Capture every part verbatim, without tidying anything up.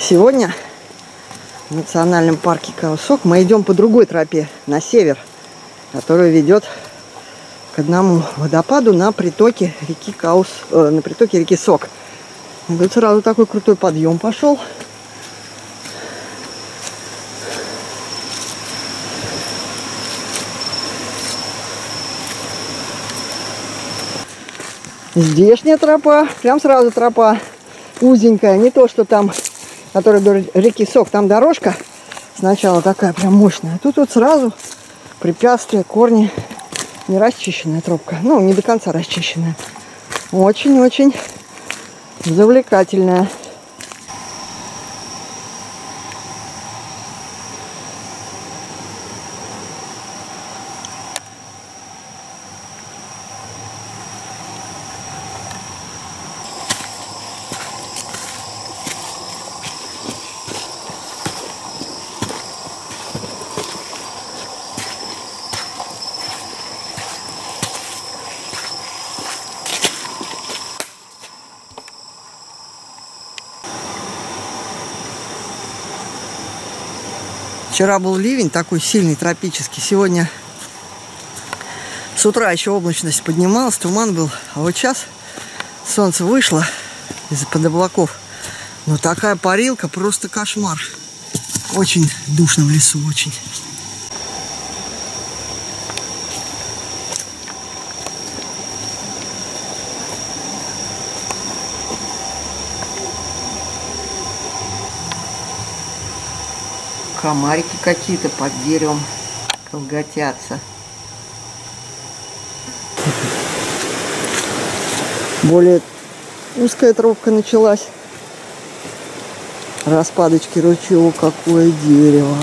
Сегодня в национальном парке Каусок мы идем по другой тропе на север, которая ведет к одному водопаду на притоке реки Каус, э, на притоке реки Сок. И тут сразу такой крутой подъем пошел. Здешняя тропа, прям сразу тропа узенькая, не то, что там, которая до реки Сок, там дорожка сначала такая прям мощная, а тут вот сразу препятствия, корни, не расчищенная тропка, ну, не до конца расчищенная, очень-очень завлекательная. Вчера был ливень такой сильный, тропический. Сегодня с утра еще облачность поднималась, туман был. А вот сейчас солнце вышло из-под облаков. Но такая парилка, просто кошмар. Очень душно в лесу, очень. Комарики какие-то под деревом колготятся. Более узкая тропка началась. Распадочки ручьев, какое дерево.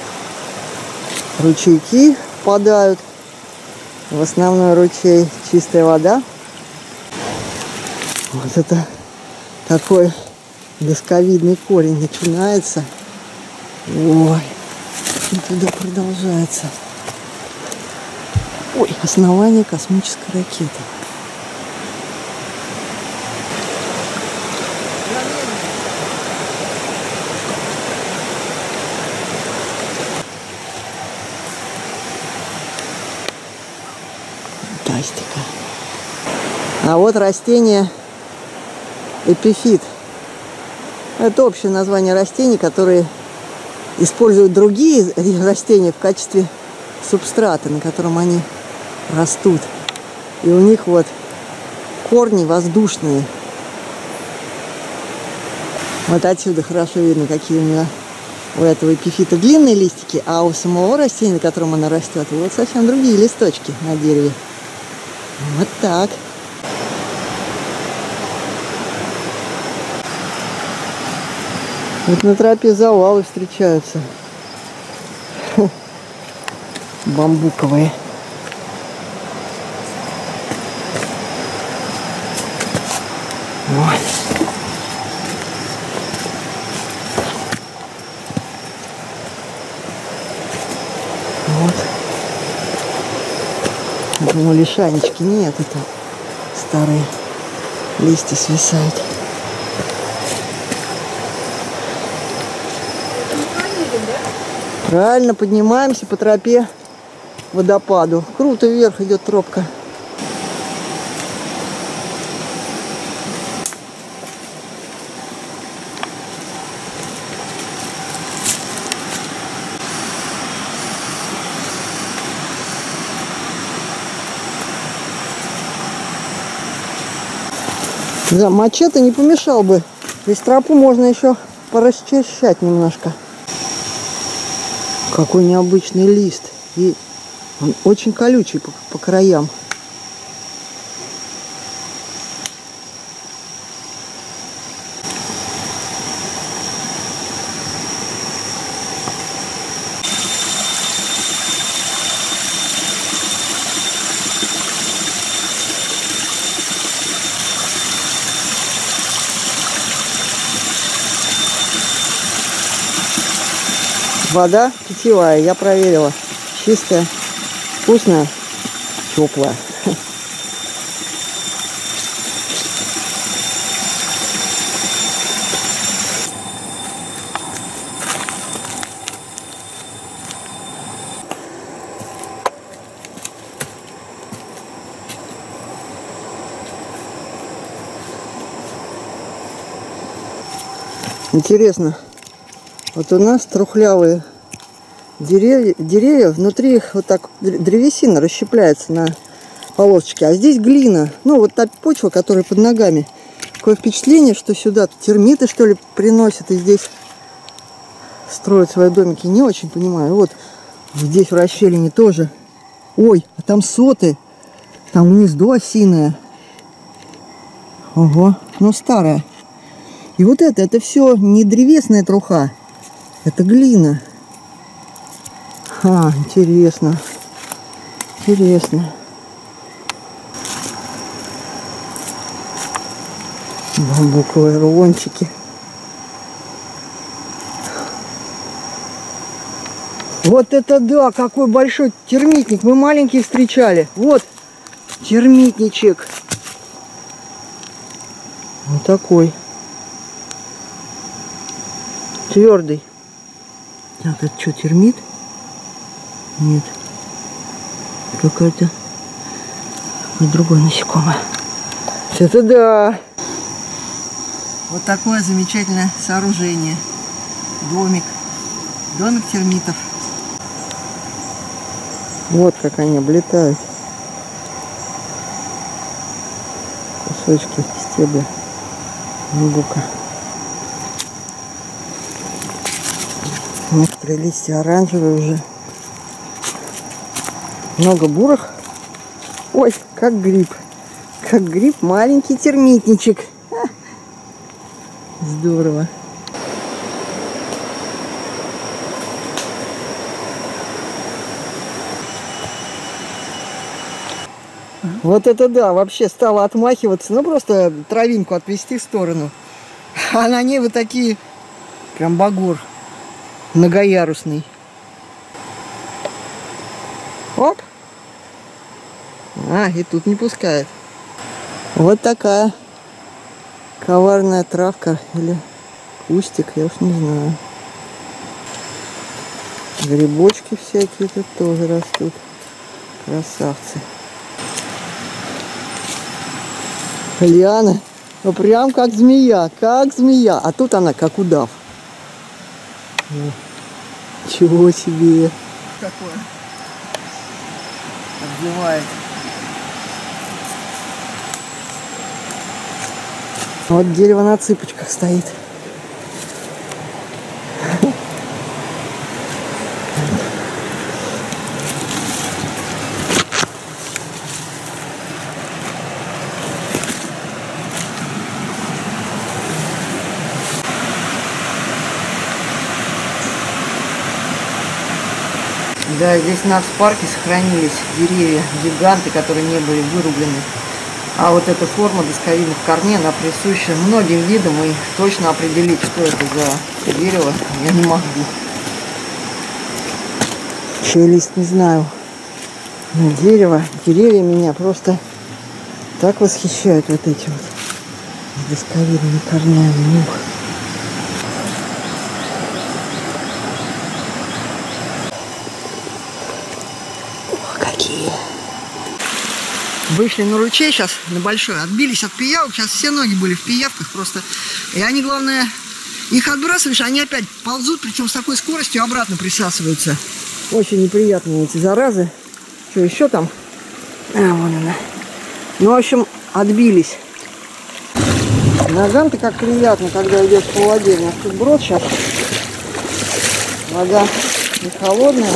Ручейки впадают в основной ручей, чистая вода. Вот это такой досковидный корень начинается. Ой, и туда продолжается. Ой, основание космической ракеты. Фантастика. А вот растение эпифит. Это общее название растений, которые используют другие растения в качестве субстрата, на котором они растут. И у них вот корни воздушные. Вот отсюда хорошо видно, какие у меня у этого эпифита длинные листики, а у самого растения, на котором она растет, вот совсем другие листочки на дереве. Вот так. Вот на тропе завалы встречаются. Бамбуковые. Вот. Вот. Я думаю, лишайнички нет, это старые листья свисают. Правильно, поднимаемся по тропе к водопаду. Круто вверх идет тропка. Да, мачете не помешал бы. Здесь тропу можно еще порасчищать немножко. Какой необычный лист. И он очень колючий по, по краям. Вода питьевая, я проверила. Чистая, вкусная, теплая. Интересно, вот у нас трухлявые деревья, деревья, внутри их вот так древесина расщепляется на полосочки, а здесь глина. Ну, вот та почва, которая под ногами. Такое впечатление, что сюда термиты, что ли, приносят и здесь строят свои домики. Не очень понимаю. Вот здесь в расщелине тоже. Ой, а там соты. Там гнездо осиное. Ого, ну старое. И вот это, это все не древесная труха. Это глина. А, интересно. Интересно. Бамбуковые рулончики. Вот это да, какой большой термитник. Мы маленький встречали. Вот термитничек. Вот такой. Твердый. Так, это что, термит? Нет. Какое-то другое насекомое. Это да. Вот такое замечательное сооружение. Домик. Домик термитов. Вот как они облетают. Кусочки стебля бамбука. Некоторые листья оранжевые уже. Много бурых. Ой, как гриб. Как гриб, маленький термитничек. Ха. Здорово. Вот это да, вообще стало отмахиваться. Ну, просто травинку отвести в сторону. А на ней вот такие, прям багор многоярусный. Оп. А, и тут не пускает. Вот такая коварная травка или кустик, я уж не знаю. Грибочки всякие тут тоже растут. Красавцы. Лиана, ну прям как змея, как змея. А тут она как удав. О, чего себе. Какое. Обзывает. Вот дерево на цыпочках стоит. Да, здесь в нацпарке сохранились деревья, гиганты, которые не были вырублены. А вот эта форма досковидных корней, она присуща многим видам, и точно определить, что это за дерево, я не могу. Чей лист, не знаю. Но дерево, деревья меня просто так восхищают, вот эти вот с досковидными корнями. Ух. Вышли на ручей сейчас, на большой, отбились от пиявок, сейчас все ноги были в пиявках просто. И они, главное, их отбрасываешь, они опять ползут, причем с такой скоростью обратно присасываются. Очень неприятные эти заразы. Что еще там? А, вон она. Ну, в общем, отбились. Ногам-то как приятно, когда идешь по воде. У нас тут брод сейчас. Вода не холодная.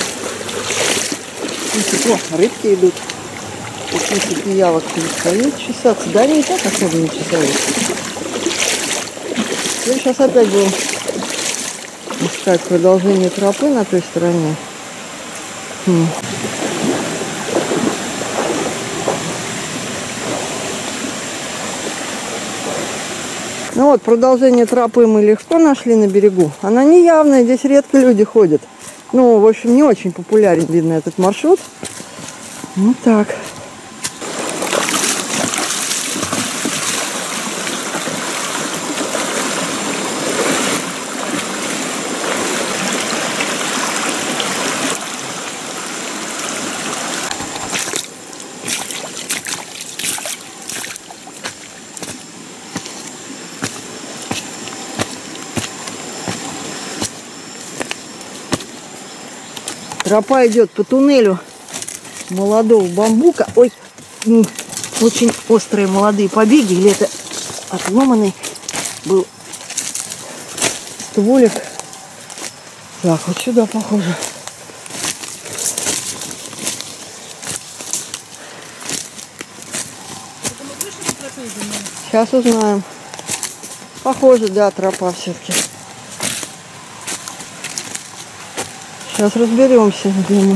О, рыбки идут. Если пиявок перестают чесаться. Да, они и так особо не чесались. И сейчас опять будем искать продолжение тропы на той стороне. Хм. Ну вот, продолжение тропы мы легко нашли на берегу. Она не явная, здесь редко люди ходят. Ну, в общем, не очень популярен, видно, этот маршрут. Вот так. Тропа идет по туннелю молодого бамбука. Ой, очень острые молодые побеги. Или это отломанный был стволик. Так, вот сюда похоже. Сейчас узнаем. Похоже, да, тропа все-таки. Сейчас разберемся, где мы.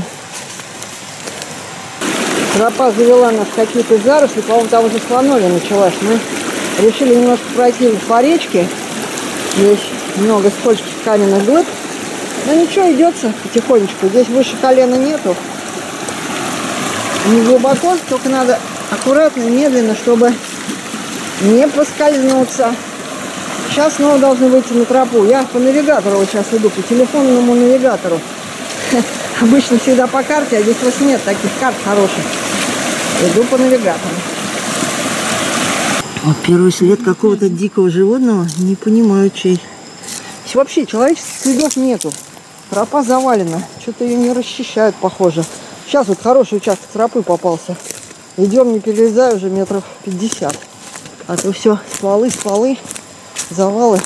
Тропа завела нас в какие-то заросли. По-моему, там уже слоновья началась. Мы решили немножко пройти по речке. Здесь много скользких каменных глыб. Но ничего, идется потихонечку. Здесь выше колена нету. Не глубоко, только надо аккуратно и медленно, чтобы не поскользнуться. Сейчас снова должны выйти на тропу. Я по навигатору вот сейчас иду, по телефонному навигатору. Обычно всегда по карте, а здесь просто нет таких карт хороших. Иду по навигатору. Вот первый след какого-то дикого животного. Не понимаю, чей. Здесь вообще человеческих следов нету. Тропа завалена. Что-то ее не расчищают, похоже. Сейчас вот хороший участок тропы попался. Идем, не перелезая, уже метров пятьдесят. А то все стволы, стволы, завалы.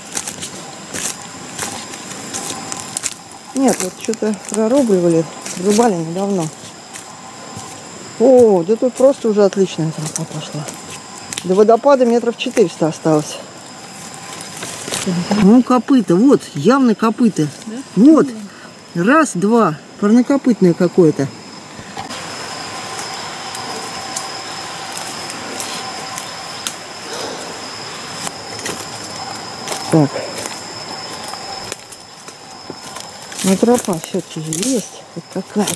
Нет, вот что-то прорубливали, рубали недавно. О, да тут просто уже отличная тропа пошла. До водопада метров четыреста осталось. Ну, копыта, вот, явно копыта. Да? Вот, раз, два, парнокопытное какое-то. Так. Ну, тропа все-таки же есть. Вот какая-то.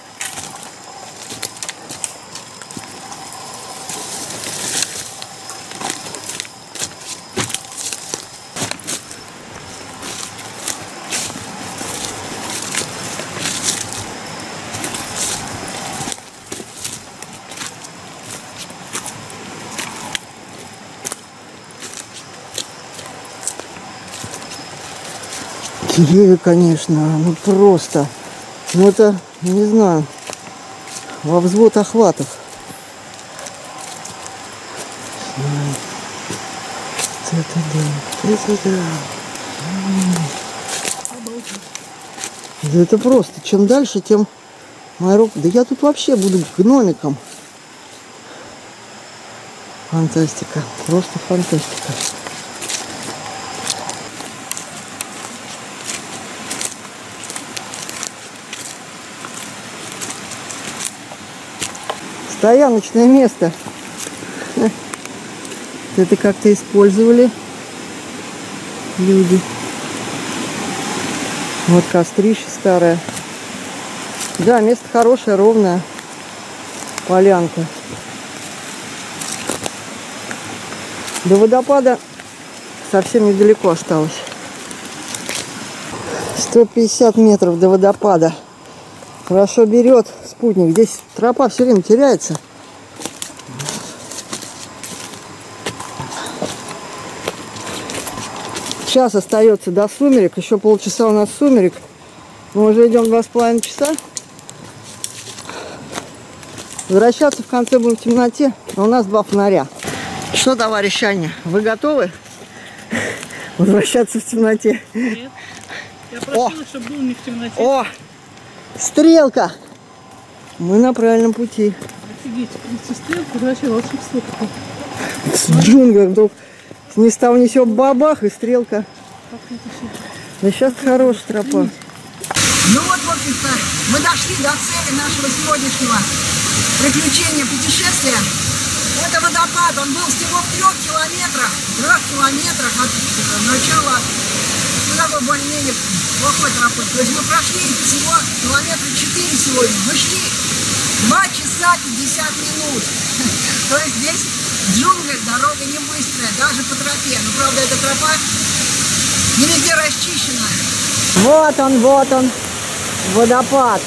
Деревья, конечно, ну просто, ну это, не знаю, во взвод охватов. Это да, это да. Да это просто, чем дальше, тем моя рука, да я тут вообще буду гномиком. Фантастика, просто фантастика. Стояночное место. Это как-то использовали люди. Вот кострище старое. Да, место хорошее, ровное. Полянка. До водопада совсем недалеко осталось. сто пятьдесят метров до водопада. Хорошо берет спутник. Здесь тропа все время теряется. Час остается до сумерек. Еще полчаса у нас сумерек. Мы уже идем два с половиной часа. Возвращаться в конце будем в темноте. Но у нас два фонаря. Что, товарищ Аня, вы готовы возвращаться в темноте? Нет. Я просила, чтобы был не в темноте. О! Стрелка! Мы на правильном пути. Офигеть, принести стрелку, это вообще волшебство такое. В джунглях вдруг ни с того ни сего бабах и стрелка. Да сейчас хорошая тропа. Ну вот, в общем-то, мы дошли до цели нашего сегодняшнего приключения, путешествия. Это водопад, он был всего в трех километрах, трех километрах от начала, ну, такой более-менее плохой тропы. То есть мы прошли всего километра четыре сегодня. Мы шли два часа пятьдесят минут. То есть здесь в джунглях дорога не быстрая, даже по тропе. Но, правда, эта тропа не везде расчищена. Вот он, вот он, водопад.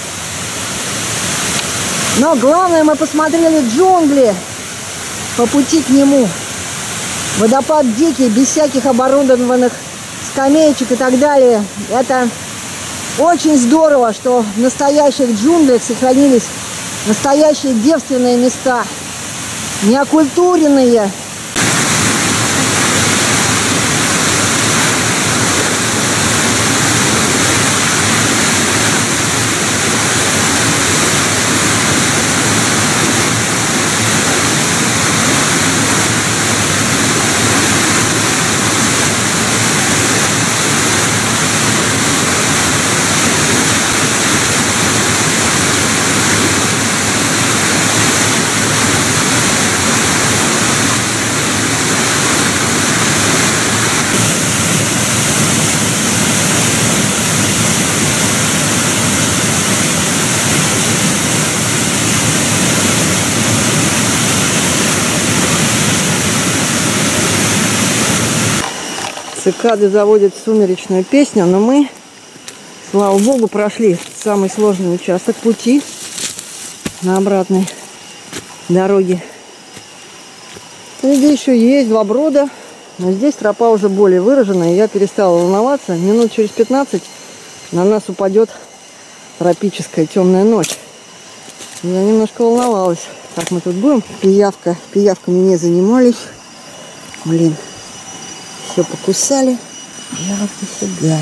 Но главное, мы посмотрели джунгли по пути к нему. Водопад дикий, без всяких оборудованных скамеечек и так далее. Это Очень здорово, что в настоящих джунглях сохранились настоящие девственные места, неокультуренные. Цикады заводят сумеречную песню, но мы, слава богу, прошли самый сложный участок пути на обратной дороге. Впереди еще есть два брода, но здесь тропа уже более выраженная. Я перестала волноваться. Минут через пятнадцать на нас упадет тропическая темная ночь. Я немножко волновалась, как мы тут будем. Пиявка, пиявками не занимались. Блин. Все покусали. Я вот сюда.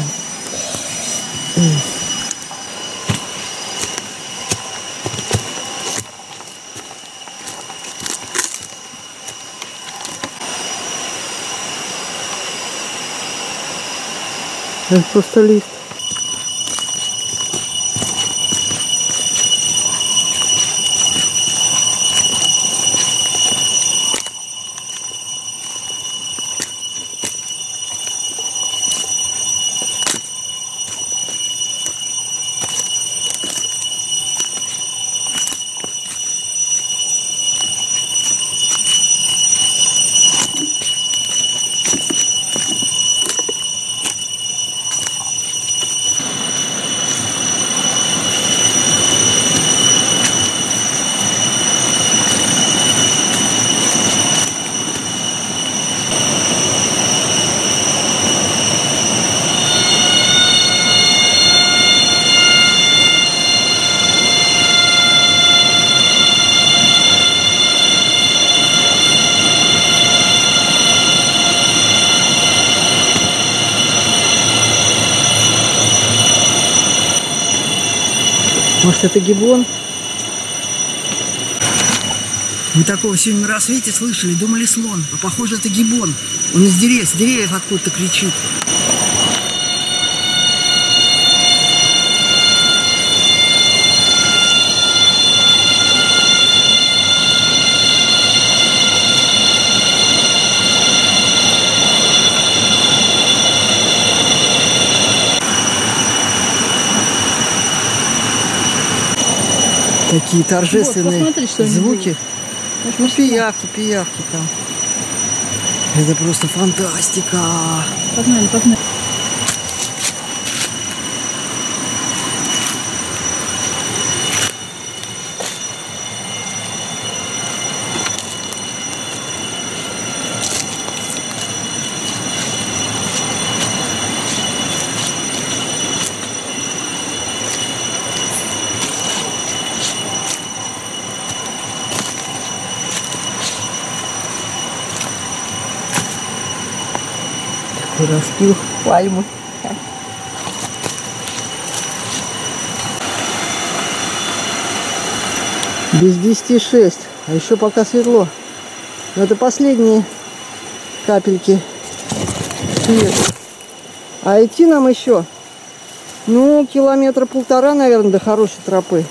Это просто лист. Может, это гибон? Мы такого сегодня на рассвете слышали, думали слон. А похоже, это гибон. Он из деревьев, с деревьев откуда-то кричит. Такие торжественные Вот, посмотри, что звуки. Может, Ну, может, пиявки, пиявки там. Это просто фантастика. Погнали, погнали. Распил пальмы. Без десяти шесть. А еще пока светло. Но это последние капельки света. А идти нам еще, ну, километра полтора, наверное, до хорошей тропы.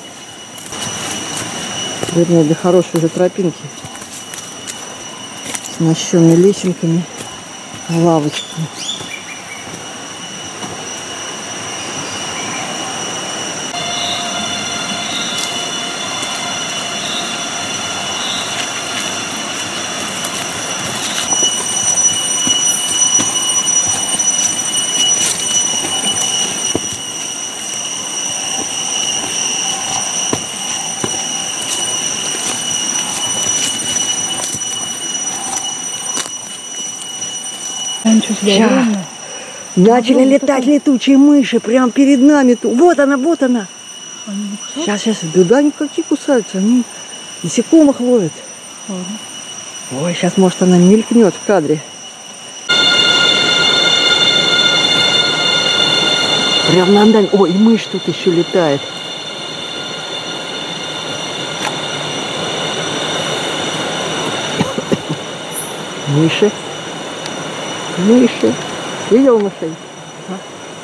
Вернее, до хорошей же тропинки. С нащенными лесенками, лавочками. Ничего себе, огромное. Начали летать летучие мыши прямо перед нами. Вот она, вот она. Сейчас, сейчас, да никакие кусаются, они насекомых ловят. Ой, сейчас, может, она мелькнет в кадре. Прям на дальнем. Ой, и мышь тут еще летает. Мыши. Мыши. Видел мышей? А?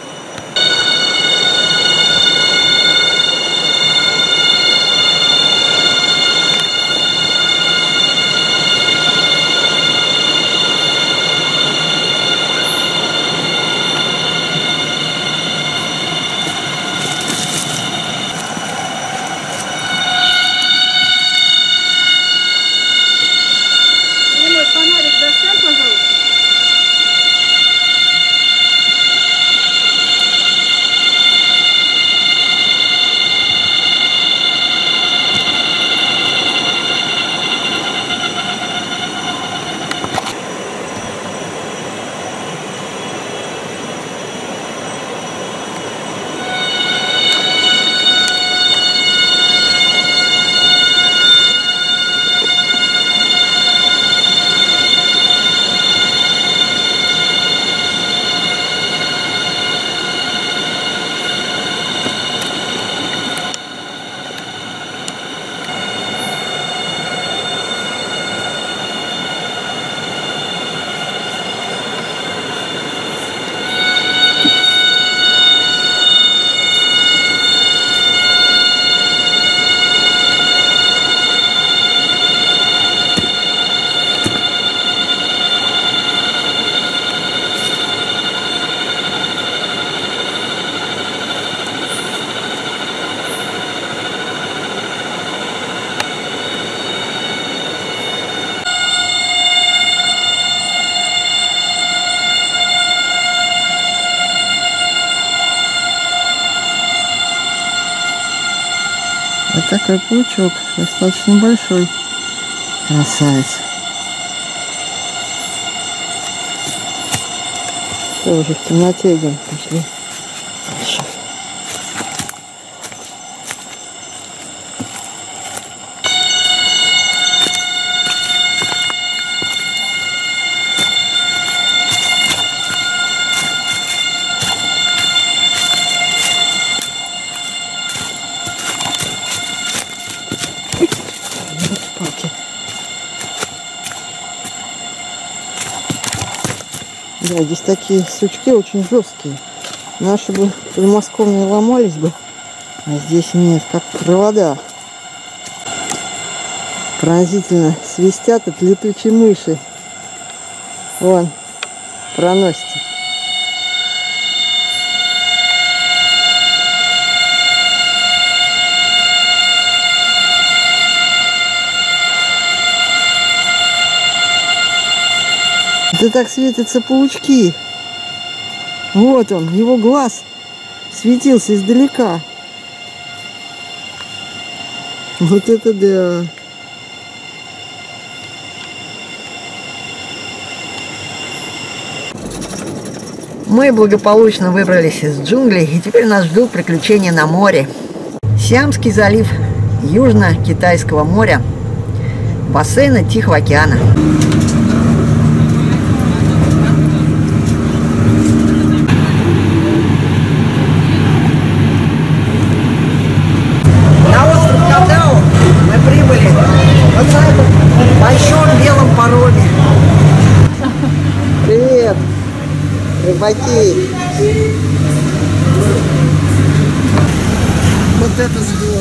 Вот такой паучок, достаточно большой. Красавец. Что, уже в темноте идем, пошли. Да, здесь такие сучки очень жесткие. Наши бы подмосковные ломались бы, а здесь нет, как провода. Пронзительно свистят от летучей мыши. Вон, проносится. Это так светятся паучки. Вот он, его глаз светился издалека. Вот это да. Мы благополучно выбрались из джунглей, и теперь нас ждут приключения на море. Сиамский залив Южно-Китайского моря, бассейна Тихого океана. Привет, рыбаки! Вот это здорово!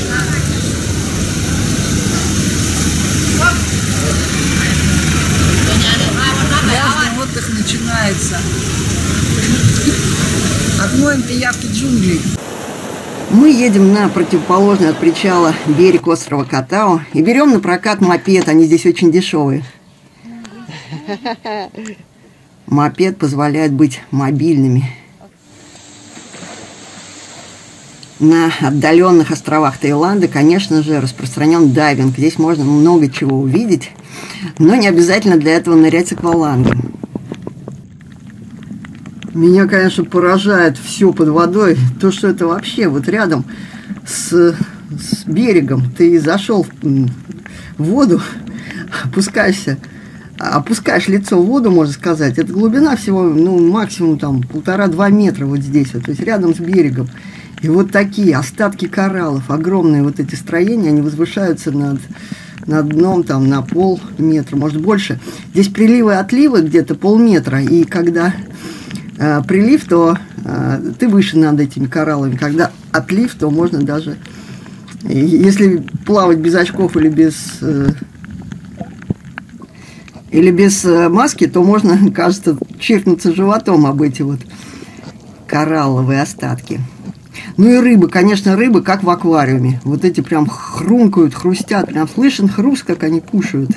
Пляжный отдых начинается. Отмоем пиявки джунглей. Мы едем на противоположный от причала берег острова Катао и берем на прокат мопед, они здесь очень дешевые. Мопед позволяет быть мобильными. На отдаленных островах Таиланда, конечно же, распространен дайвинг. Здесь можно много чего увидеть, но не обязательно для этого нырять с аквалангом. Меня, конечно, поражает все под водой. То, что это вообще вот рядом с, с берегом. Ты зашел в воду, опускаешься, опускаешь лицо в воду, можно сказать. Это глубина всего, ну, максимум там полтора-два метра вот здесь вот, то есть рядом с берегом. И вот такие остатки кораллов, огромные вот эти строения, они возвышаются над, над дном там на полметра, может больше. Здесь приливы и отливы где-то полметра, и когда э, прилив, то э, ты выше над этими кораллами. Когда отлив, то можно даже, если плавать без очков или без... Э, или без э, маски, то можно, кажется, чиркнуться животом об эти вот коралловые остатки. Ну и рыбы, конечно, рыбы, как в аквариуме. Вот эти прям хрумкают, хрустят. Прям слышен хруст, как они кушают.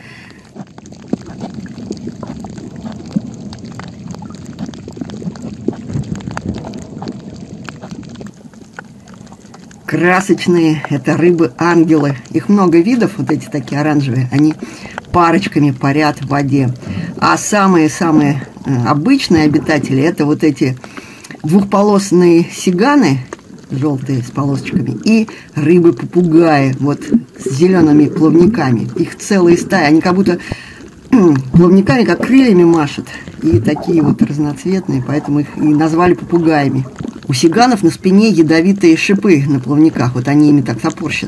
Красочные, это рыбы-ангелы. Их много видов, вот эти такие оранжевые. Они парочками парят в воде. А самые-самые обычные обитатели, это вот эти двухполосные сиганы, желтые с полосочками, и рыбы-попугаи, вот с зелеными плавниками. Их целые стаи, они как будто плавниками, как крыльями машут. И такие вот разноцветные, поэтому их и назвали попугаями. У сиганов на спине ядовитые шипы на плавниках, вот они ими так топорщат.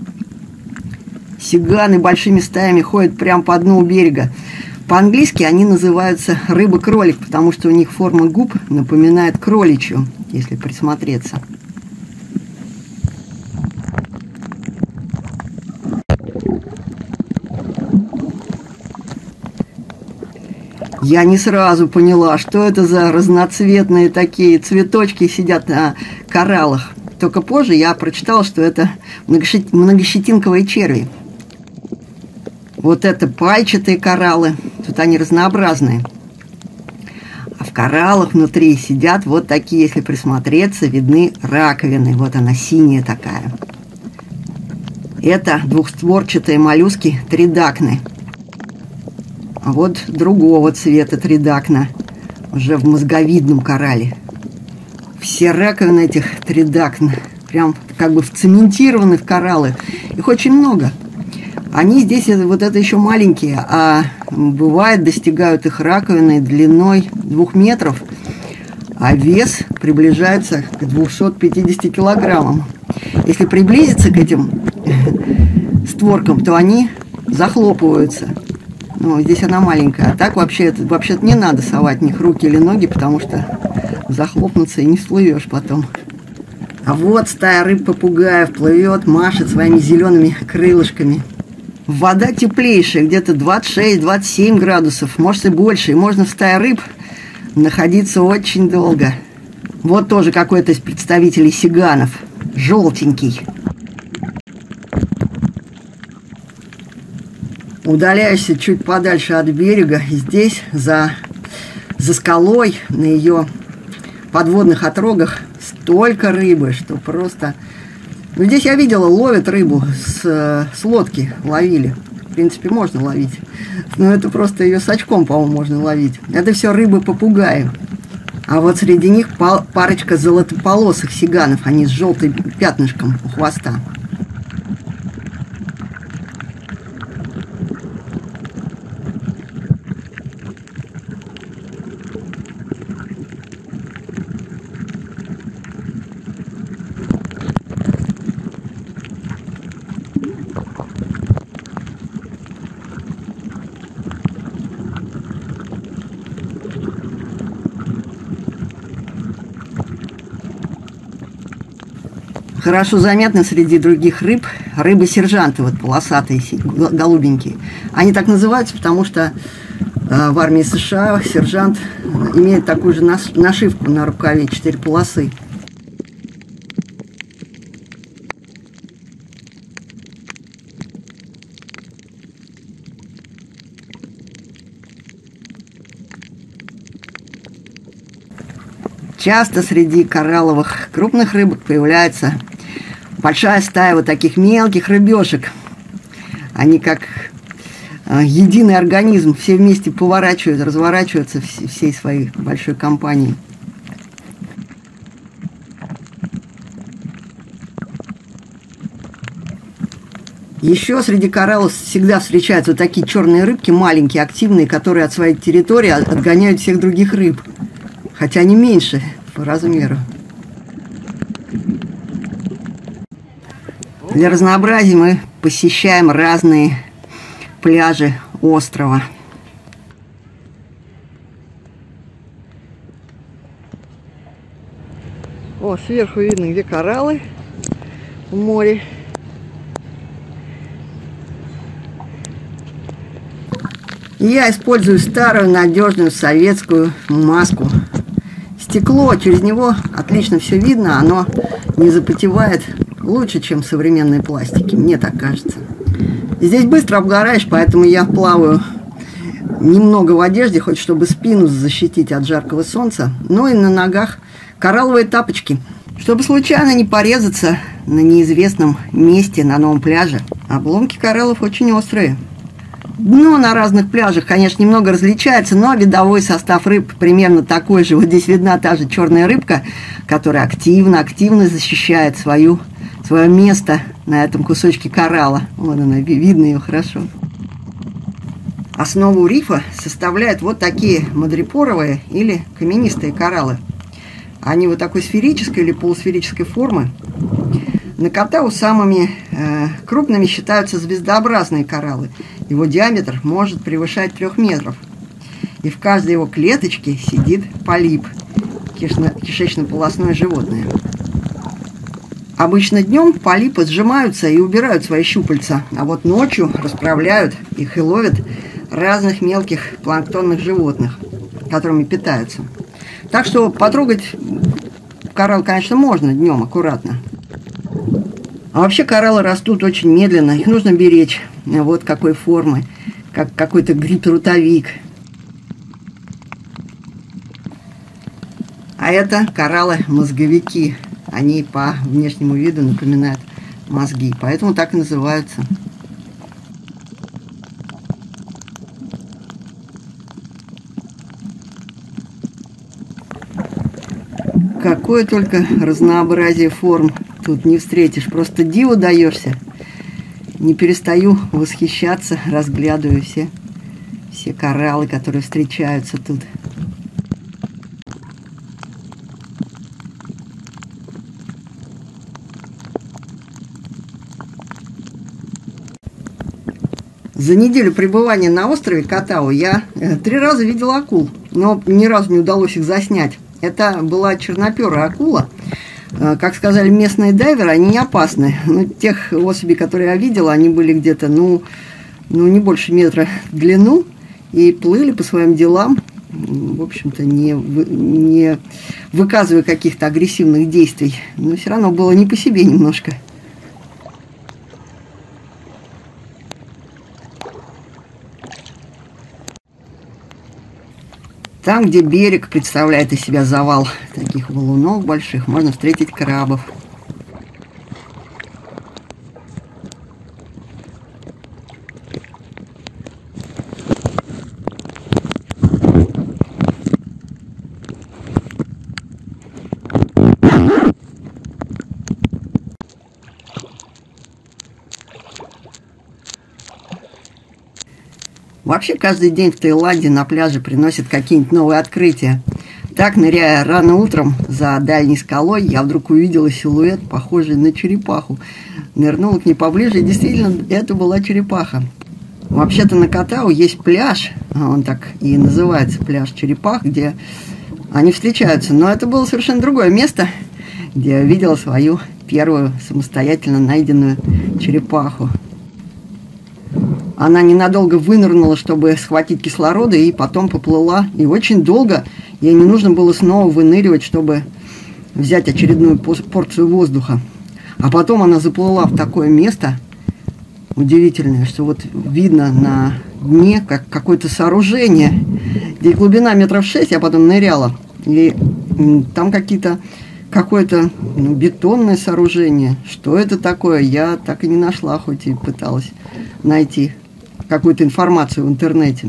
Сиганы большими стаями ходят прямо по дну берега. По-английски они называются рыба-кролик, потому что у них форма губ напоминает кроличью, если присмотреться. Я не сразу поняла, что это за разноцветные такие цветочки сидят на кораллах. Только позже я прочитала, что это многощетинковые черви. Вот это пальчатые кораллы, тут они разнообразные. А в кораллах внутри сидят вот такие, если присмотреться, видны раковины. Вот она, синяя такая. Это двухстворчатые моллюски тридакны. А вот другого цвета тридакна, уже в мозговидном коралле. Все раковины этих тридакн прям как бы вцементированы в кораллы. Их очень много. Они здесь, вот это еще маленькие, а бывает достигают их раковины длиной двух метров, а вес приближается к двухсот пятидесяти килограммам. Если приблизиться к этим створкам, то они захлопываются. Ну, здесь она маленькая. А так вообще, вообще-то не надо совать в них руки или ноги, потому что захлопнуться и не всплывешь потом. А вот стая рыб-попугаев плывет, машет своими зелеными крылышками. Вода теплейшая, где-то двадцать шесть — двадцать семь градусов, может и больше. И можно в стае рыб находиться очень долго. Вот тоже какой-то из представителей сиганов. Желтенький. Удаляешься чуть подальше от берега, и здесь за, за скалой на ее подводных отрогах столько рыбы, что просто... Ну, здесь я видела, ловят рыбу с, с лодки, ловили. В принципе, можно ловить. Но это просто ее с очком, по-моему, можно ловить. Это все рыбы-попугаи. А вот среди них парочка золотополосых сиганов, они с желтым пятнышком у хвоста. Хорошо заметны среди других рыб рыбы-сержанты, вот полосатые, голубенькие. Они так называются, потому что э, в армии США сержант имеет такую же нашивку на рукаве, четыре полосы. Часто среди коралловых крупных рыбок появляется большая стая вот таких мелких рыбешек. Они как единый организм, все вместе поворачивают, разворачиваются всей своей большой компанией. Еще среди кораллов всегда встречаются вот такие черные рыбки, маленькие, активные, которые от своей территории отгоняют всех других рыб. Хотя они меньше по размеру. Для разнообразия мы посещаем разные пляжи острова. О, сверху видно, где кораллы в море. Я использую старую надежную советскую маску. Стекло, через него отлично все видно, оно не запотевает лучше, чем современные пластики, мне так кажется. Здесь быстро обгораешь, поэтому я плаваю немного в одежде, хоть чтобы спину защитить от жаркого солнца, но и на ногах коралловые тапочки, чтобы случайно не порезаться на неизвестном месте на новом пляже. Обломки кораллов очень острые. Дно на разных пляжах, конечно, немного различается, но видовой состав рыб примерно такой же. Вот здесь видна та же черная рыбка, которая активно-активно защищает свою, свое место на этом кусочке коралла. Вот она, видно ее хорошо. Основу рифа составляют вот такие мадрипоровые или каменистые кораллы. Они вот такой сферической или полусферической формы. На Котау самыми э, крупными считаются звездообразные кораллы. Его диаметр может превышать трех метров. И в каждой его клеточке сидит полип, кишечно-полосное животное. Обычно днем полипы сжимаются и убирают свои щупальца, а вот ночью расправляют их и ловят разных мелких планктонных животных, которыми питаются. Так что потрогать коралл, конечно, можно днем аккуратно. А вообще кораллы растут очень медленно, их нужно беречь. Вот какой формы, как какой-то гриб-трутовик. А это кораллы-мозговики. Они по внешнему виду напоминают мозги, поэтому так и называются. Какое только разнообразие форм тут не встретишь. Просто диву даешься. Не перестаю восхищаться, разглядывая все, все кораллы, которые встречаются тут. За неделю пребывания на острове Котау я три раза видела акул, но ни разу не удалось их заснять. Это была черноперая акула. Как сказали местные дайверы, они не опасны. Но тех особей, которые я видела, они были где-то, ну, ну, не больше метра в длину и плыли по своим делам, в общем-то, не, не выказывая каких-то агрессивных действий. Но все равно было не по себе немножко. Там, где берег представляет из себя завал таких валунов больших, можно встретить крабов. Вообще каждый день в Таиланде на пляже приносят какие-нибудь новые открытия. Так, ныряя рано утром за дальней скалой, я вдруг увидела силуэт, похожий на черепаху. Нырнула к ней поближе, и действительно, это была черепаха. Вообще-то на Котау есть пляж, он так и называется, пляж черепах, где они встречаются. Но это было совершенно другое место, где я видела свою первую самостоятельно найденную черепаху. Она ненадолго вынырнула, чтобы схватить кислорода, и потом поплыла. И очень долго ей не нужно было снова выныривать, чтобы взять очередную порцию воздуха. А потом она заплыла в такое место удивительное, что вот видно на дне как какое-то сооружение, где глубина метров шесть, я потом ныряла. И там какие-то какое-то ну, бетонное сооружение. Что это такое, я так и не нашла, хоть и пыталась найти. какую-то информацию в интернете.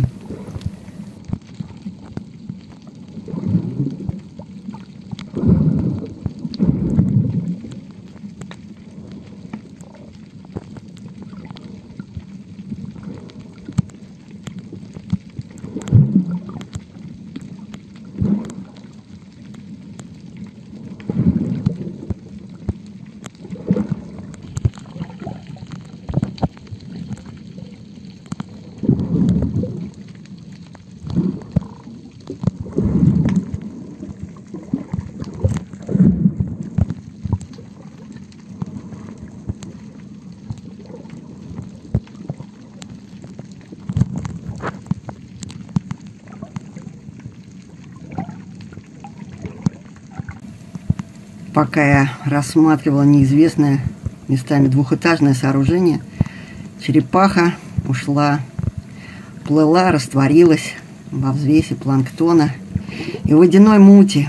Пока я рассматривала неизвестное местами двухэтажное сооружение, черепаха ушла, плыла, растворилась во взвесе планктона и водяной мути.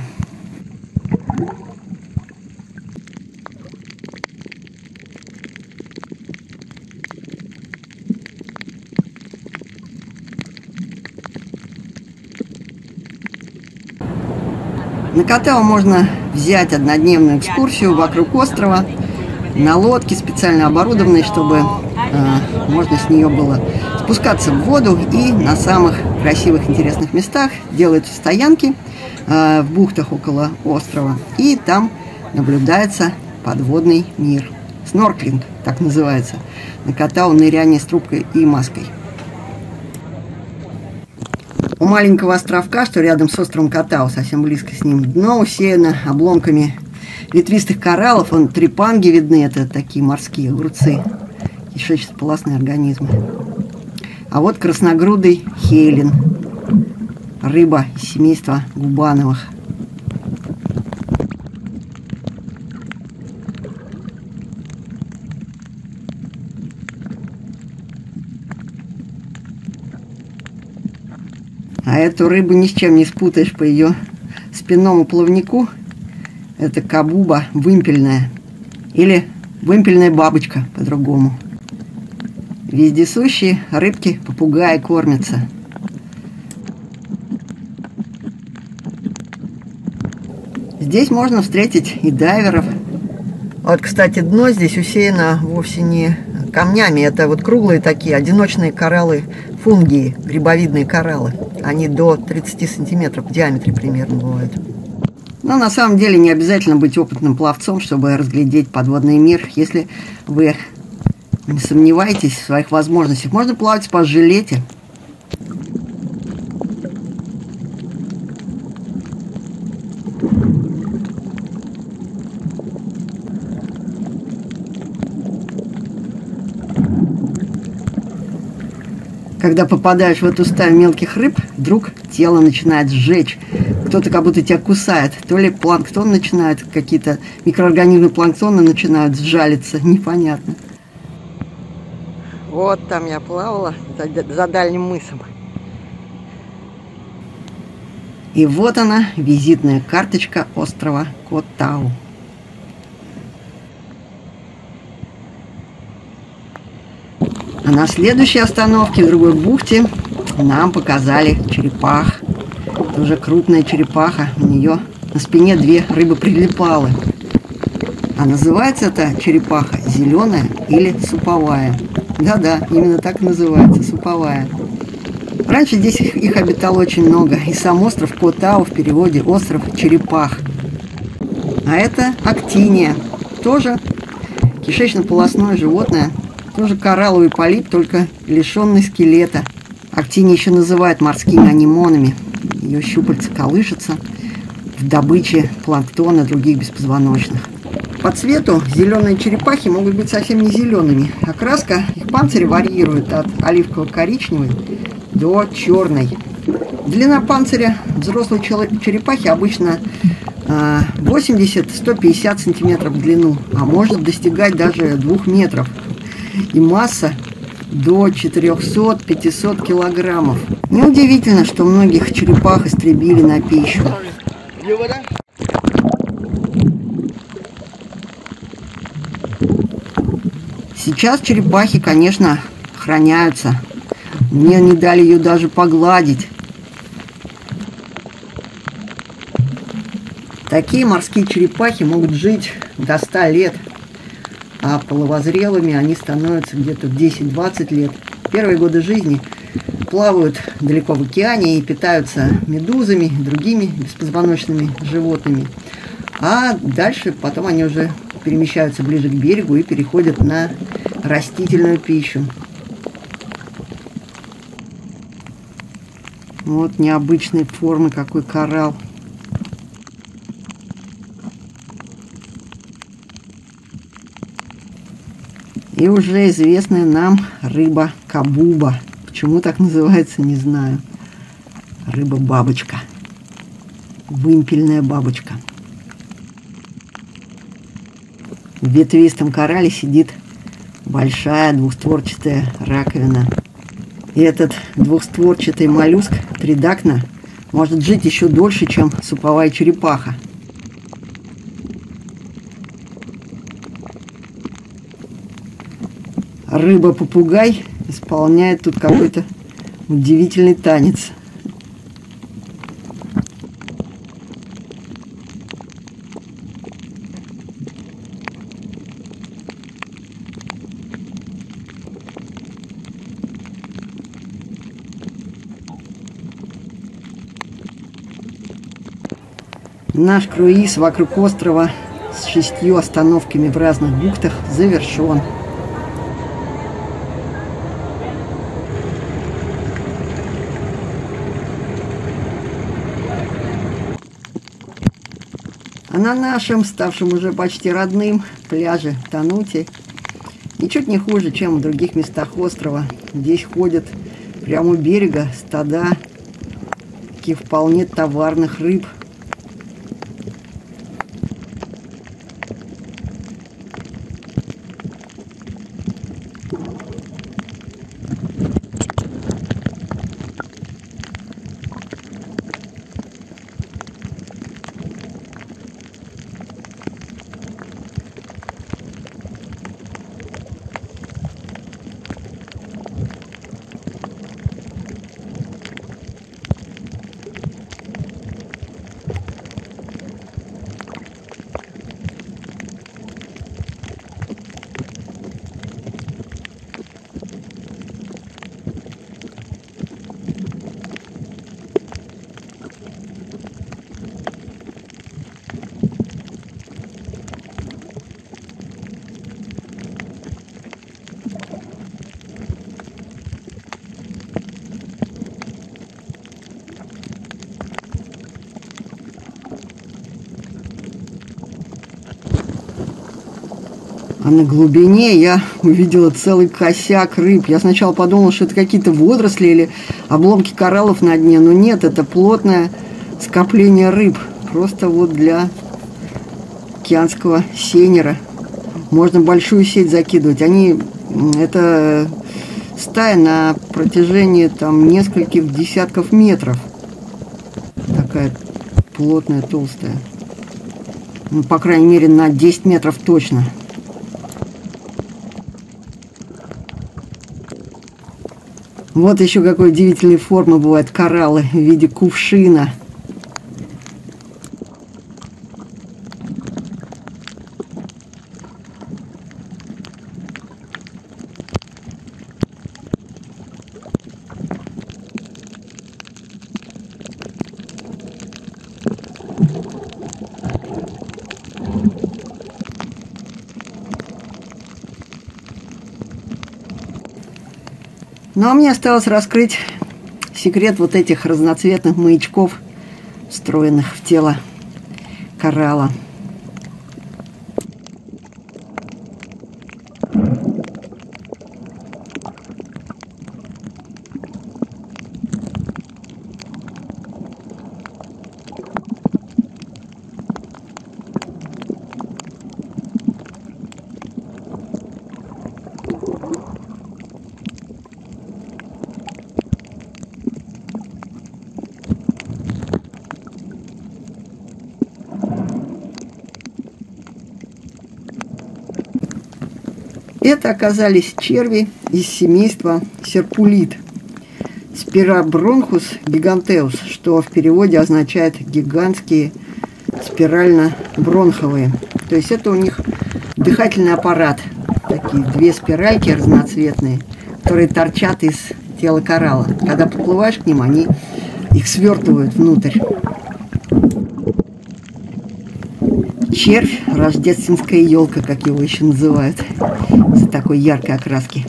На Котау можно взять однодневную экскурсию вокруг острова на лодке, специально оборудованной, чтобы э, можно с нее было спускаться в воду, и на самых красивых, интересных местах делаются стоянки э, в бухтах около острова, и там наблюдается подводный мир. Снорклинг, так называется. На Котау ныряние с трубкой и маской. У маленького островка, что рядом с островом Котау, совсем близко с ним, дно усеяно обломками ветвистых кораллов. Вон трепанги видны, это такие морские огурцы, кишечно-полостные организмы. А вот красногрудый хелин, рыба из семейства губановых. А эту рыбу ни с чем не спутаешь по ее спинному плавнику. Это кабуба вымпельная. Или вымпельная бабочка по-другому. Вездесущие рыбки, попугаи кормятся. Здесь можно встретить и дайверов. Вот, кстати, дно здесь усеяно вовсе не камнями. Это вот круглые такие одиночные кораллы, фунгии, грибовидные кораллы. Они до тридцати сантиметров в диаметре примерно бывают. Но на самом деле не обязательно быть опытным пловцом, чтобы разглядеть подводный мир. Если вы не сомневаетесь в своих возможностях, можно плавать по жилете. Когда попадаешь в эту стаю мелких рыб, вдруг тело начинает сжечь. Кто-то как будто тебя кусает. То ли планктон начинает, какие-то микроорганизмы планктона начинают сжалиться. Непонятно. Вот там я плавала, за, за дальним мысом. И вот она, визитная карточка острова Котау. А на следующей остановке, в другой бухте, нам показали черепах. Тоже крупная черепаха. У нее на спине две рыбы-прилипалы. А называется эта черепаха зеленая или суповая. Да-да, именно так и называется, суповая. Раньше здесь их, их обитало очень много. И сам остров Котау в переводе остров черепах. А это актиния. Тоже кишечно-полостное животное. Тоже коралловый полип, только лишенный скелета. Актиния еще называют морскими анимонами. Ее щупальца колышутся в добыче планктона и других беспозвоночных. По цвету зеленые черепахи могут быть совсем не зелеными. Окраска их панциря варьирует от оливково-коричневой до черной. Длина панциря взрослой черепахи обычно восемьдесят — сто пятьдесят сантиметров в длину, а может достигать даже двух метров. И масса до четырёхсот — пятисот килограммов. Неудивительно, что многих черепах истребили на пищу. Сейчас черепахи, конечно, охраняются Мне не дали ее даже погладить. Такие морские черепахи могут жить до ста лет, а половозрелыми они становятся где-то в десять-двадцать лет. Первые годы жизни плавают далеко в океане и питаются медузами, другими беспозвоночными животными. А дальше потом они уже перемещаются ближе к берегу и переходят на растительную пищу. Вот необычной формы какой коралл. И уже известная нам рыба кабуба. Почему так называется, не знаю. Рыба-бабочка. Вымпельная бабочка. В ветвистом коралле сидит большая двухстворчатая раковина. И этот двухстворчатый моллюск тридакна может жить еще дольше, чем суповая черепаха. Рыба-попугай исполняет тут какой-то удивительный танец. Наш круиз вокруг острова с шестью остановками в разных бухтах завершен. А на нашем, ставшем уже почти родным, пляже Танути ничуть не хуже, чем в других местах острова. Здесь ходят прямо у берега стада таких вполне товарных рыб. А на глубине я увидела целый косяк рыб. Я сначала подумала, что это какие-то водоросли или обломки кораллов на дне. Но нет, это плотное скопление рыб. Просто вот для океанского сейнера. Можно большую сеть закидывать. Они, это стая на протяжении там нескольких десятков метров. Такая плотная, толстая. Ну, по крайней мере, на десять метров точно. Вот еще какой удивительной формы бывают кораллы в виде кувшина. Ну, а мне осталось раскрыть секрет вот этих разноцветных маячков, встроенных в тело коралла. Это оказались черви из семейства серпулид. Спиробронхус гигантеус, что в переводе означает гигантские спирально-бронховые. То есть это у них дыхательный аппарат. Такие две спиральки разноцветные, которые торчат из тела коралла. Когда подплываешь к ним, они их свертывают внутрь. Червь, рождественская елка, как его еще называют, из-за такой яркой окраски.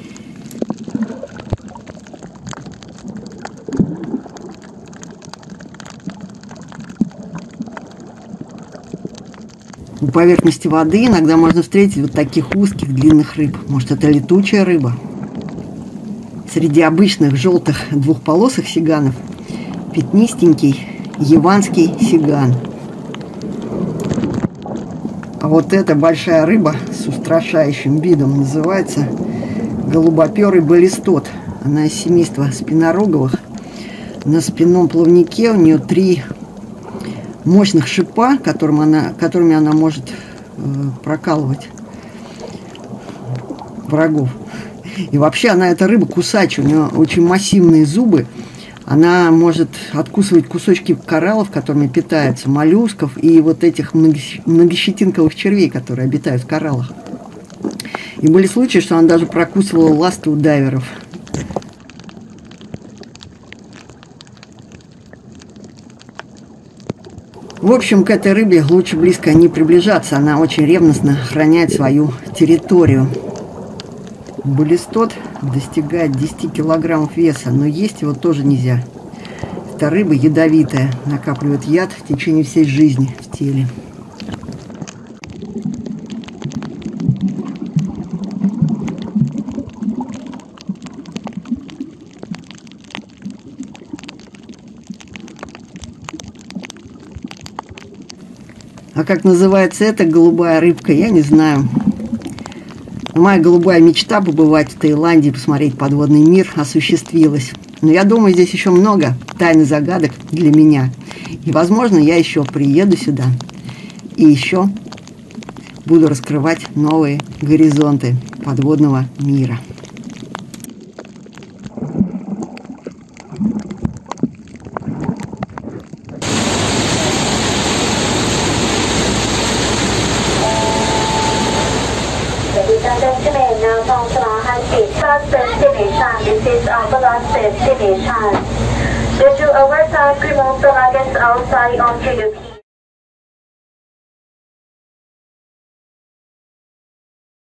У поверхности воды иногда можно встретить вот таких узких длинных рыб. Может, это летучая рыба? Среди обычных желтых двухполосых сиганов пятнистенький яванский сиган. А вот эта большая рыба с устрашающим видом называется голубоперый баллистот. Она из семейства спинороговых. На спинном плавнике у нее три мощных шипа, которым она, которыми она может э, прокалывать врагов. И вообще она, эта рыба, кусачая, у нее очень массивные зубы. Она может откусывать кусочки кораллов, которыми питается, моллюсков и вот этих многощетинковых червей, которые обитают в кораллах. И были случаи, что она даже прокусывала ласты у дайверов. В общем, к этой рыбе лучше близко не приближаться. Она очень ревностно охраняет свою территорию. Баллистот достигает десяти килограммов веса, но есть его тоже нельзя. Эта рыба ядовитая, накапливает яд в течение всей жизни в теле. А как называется эта голубая рыбка, я не знаю. Моя голубая мечта побывать в Таиланде и посмотреть подводный мир осуществилась. Но я думаю, здесь еще много тайн и загадок для меня. И, возможно, я еще приеду сюда и еще буду раскрывать новые горизонты подводного мира. This is our balance destination. Due to overtime, remove the luggage outside onto the